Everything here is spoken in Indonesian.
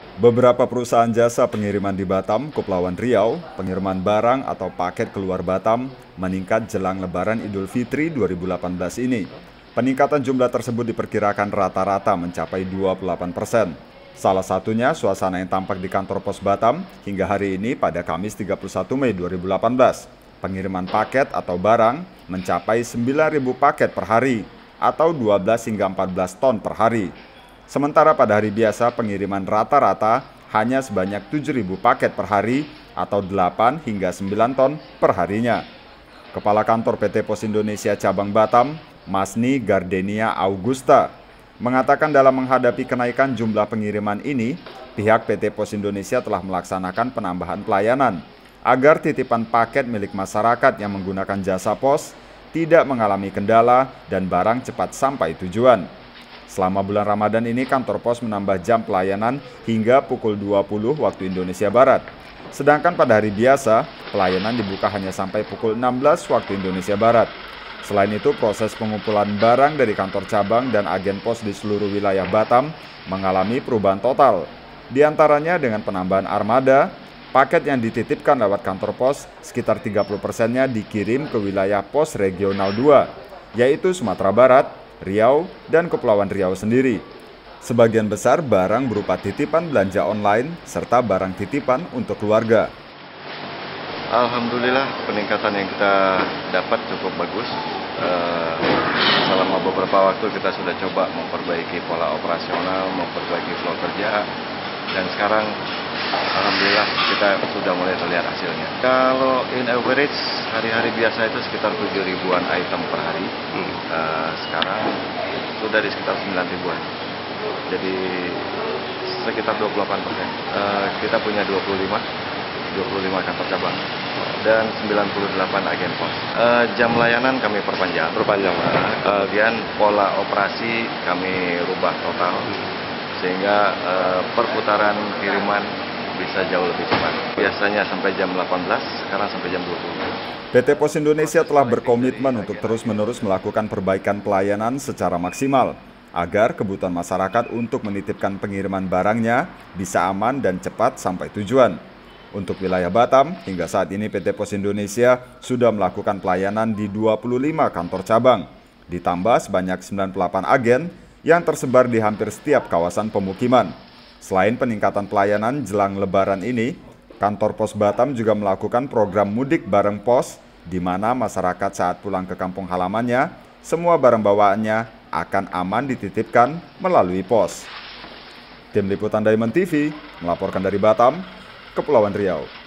Beberapa perusahaan jasa pengiriman di Batam, Kepulauan Riau, pengiriman barang atau paket keluar Batam meningkat jelang Lebaran Idul Fitri 2018 ini. Peningkatan jumlah tersebut diperkirakan rata-rata mencapai 28%. Salah satunya suasana yang tampak di kantor pos Batam hingga hari ini pada Kamis 31 Mei 2018. Pengiriman paket atau barang mencapai 9.000 paket per hari atau 12 hingga 14 ton per hari. Sementara pada hari biasa pengiriman rata-rata hanya sebanyak 7.000 paket per hari atau 8 hingga 9 ton per harinya. Kepala Kantor PT Pos Indonesia Cabang Batam, Masni Gardenia Augusta, mengatakan dalam menghadapi kenaikan jumlah pengiriman ini, pihak PT Pos Indonesia telah melaksanakan penambahan pelayanan agar titipan paket milik masyarakat yang menggunakan jasa pos tidak mengalami kendala dan barang cepat sampai tujuan. Selama bulan Ramadan ini, kantor pos menambah jam pelayanan hingga pukul 20 waktu Indonesia Barat. Sedangkan pada hari biasa, pelayanan dibuka hanya sampai pukul 16 waktu Indonesia Barat. Selain itu, proses pengumpulan barang dari kantor cabang dan agen pos di seluruh wilayah Batam mengalami perubahan total. Di antaranya dengan penambahan armada, paket yang dititipkan lewat kantor pos sekitar 30%-nya dikirim ke wilayah pos regional 2, yaitu Sumatera Barat, Riau, dan Kepulauan Riau sendiri. Sebagian besar barang berupa titipan belanja online serta barang titipan untuk keluarga. Alhamdulillah peningkatan yang kita dapat cukup bagus. Selama beberapa waktu kita sudah coba memperbaiki pola operasional, memperbaiki flow kerja, dan sekarang alhamdulillah kita sudah mulai terlihat hasilnya. Kalau in average hari-hari biasa itu sekitar 7 ribuan item per hari. Sekarang sudah di sekitar 9 ribuan. Jadi sekitar 28%. Kita punya 25 kantor cabang dan 98 agen pos. Jam layanan kami perpanjang. Kemudian pola operasi kami rubah total sehingga perputaran kiriman bisa jauh lebih cepat. Biasanya sampai jam 18, sekarang sampai jam 20. PT Pos Indonesia telah berkomitmen untuk terus-menerus melakukan perbaikan pelayanan secara maksimal agar kebutuhan masyarakat untuk menitipkan pengiriman barangnya bisa aman dan cepat sampai tujuan. Untuk wilayah Batam, hingga saat ini PT Pos Indonesia sudah melakukan pelayanan di 25 kantor cabang, ditambah sebanyak 98 agen yang tersebar di hampir setiap kawasan pemukiman. Selain peningkatan pelayanan jelang Lebaran ini, kantor pos Batam juga melakukan program mudik bareng pos, di mana masyarakat saat pulang ke kampung halamannya, semua barang bawaannya akan aman dititipkan melalui pos. Tim Liputan Diamond TV melaporkan dari Batam, Kepulauan Riau.